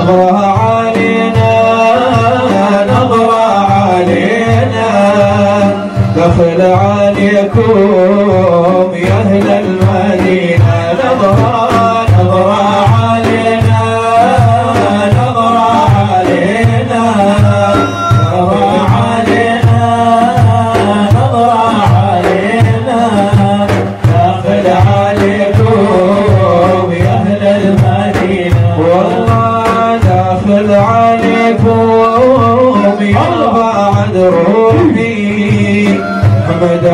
نظرة علينا نظرة علينا دخل عليكم يا أهل المدينة نظرة علينا نظرة علينا نظرة علينا نظرة علينا دخل عليكم يا أهل المدينة والله داخل عليكم يا بعد روحي حمد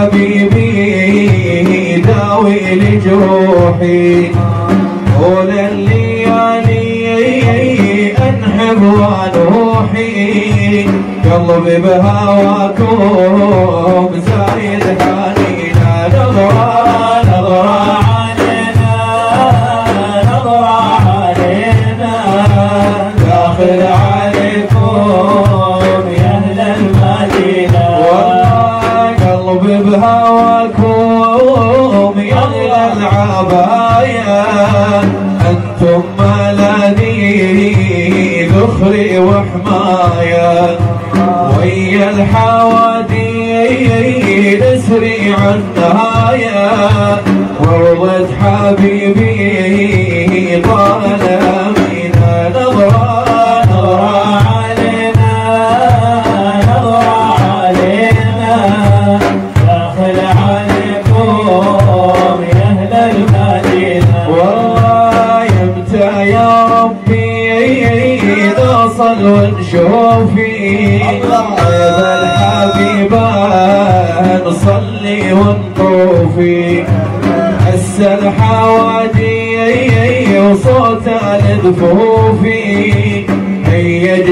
حبيبي داوي لجروحي طول الليالي انحب ونوحي قلبي بهواكم زايد حنينا نظرة علينا نظرة علينا داخل عليكم يا أهل المدينة والله قلبي بهواكم يا أهل العباية أنتم ملاذي ذخري وحماية ويا الحوادي نسري عن نهاية ورضت حبيبي طال أمينا نظرة علينا نظرة علينا داخل عليكم يا أهل المدينة والله يمتى يا ربي نوصل ونشوفي طيب الحبيبة نصلي ونطوفي هسه الحوادي وصوت الدفوفي هيج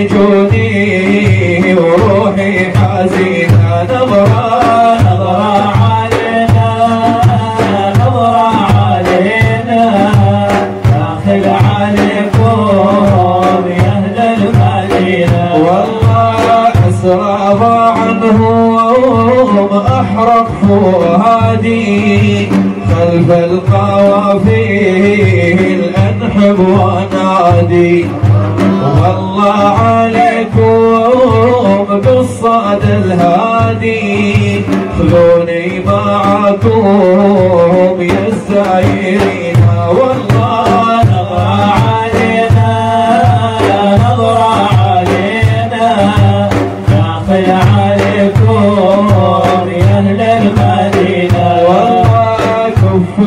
شجوني وروحي حزينة نظرة علينا نظرة علينا داخل عليكم يا أهل المدينة والله أسراب عنهم أحرق فؤادي خلف القوافل أنحب ونادي والله عليكم بالصاد الهادي خذوني معكم يا السايرين والله نظرة علينا نظرة علينا داخل عليكم يا أهل المدينة والله كف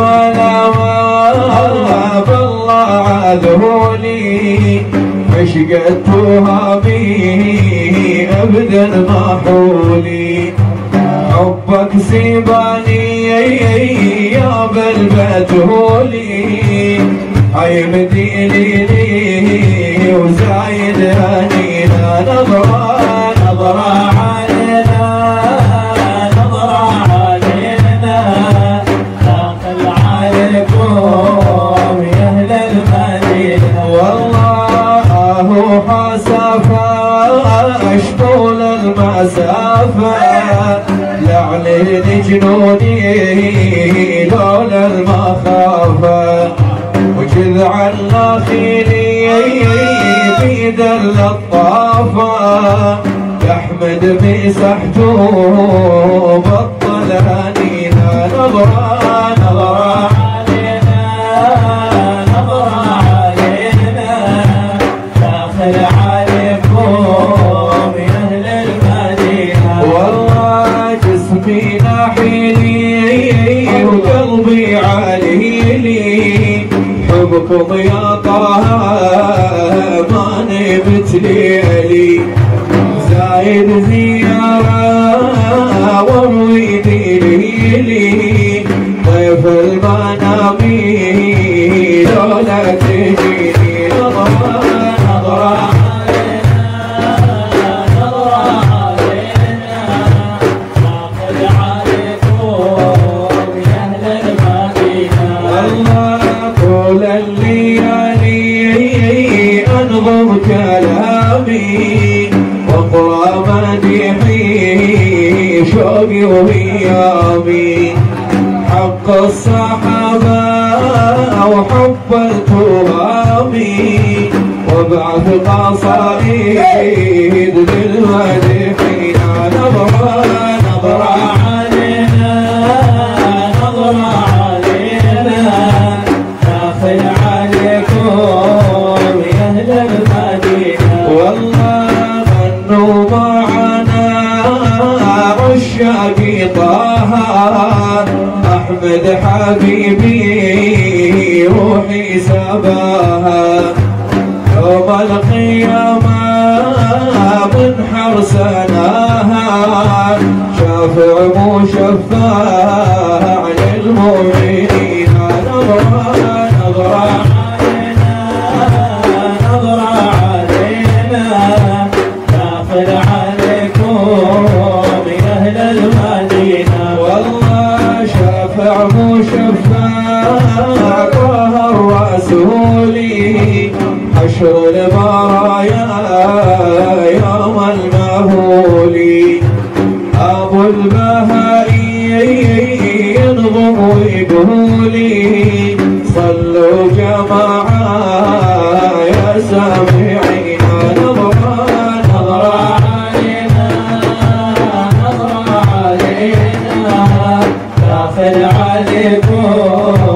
الملامة بالله عذولي عشقتها بي ابدا ما حولي حبك سيباني يا بالبتولي هاي مديني لي وزايد هنينا نظرة علينا نظرة علينا داخل عليكم يا أهل المدينة والله هو حسافة اشطول المسافة لعلي جنوني لولا المخافة وجذ على خيلي بيد اللطافة يحمد مسحته بطل هنينا نظرة علينا نظرة علينا داخل عليكم يا أهل المدينة والله جسمي ناحيلي وقلبي عليلي حبكم يا طه ما نبت ليلي زايد زيارة ورويدي لي ضيف المنامي لولا تجيني نظرة علينا نظرة علينا داخل عليكم يا أهل المدينة والله طول الليالي أنظر كلامي واقرأ مديحي شوقي وهيامي حق الصحابة وحب الترامي وابعث قصائد للمادحين نظرة نظرة علينا نظرة علينا داخل عليكم يا أهل المدينة والله غنوا معنا عشاقي طه أحمد حبيبي روحي سباها يوم القيامة من حرسناها شافع مشفع للمؤمنين نظرة نظرة علينا نظرة علينا داخل عليكم يا أهل المدينة والله شافع مشفع طه الرسولي حشر البرايا يوم المهولي أبو البهائي ينظم ويقولي صلوا جماعة يا سامعين نظرة نظرة علينا نظرة علينا داخل عليكم